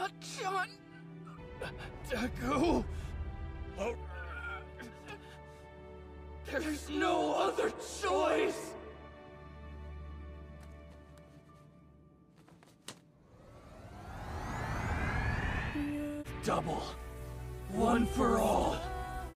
Kachan! Deku! There's no other choice! Double. One for all.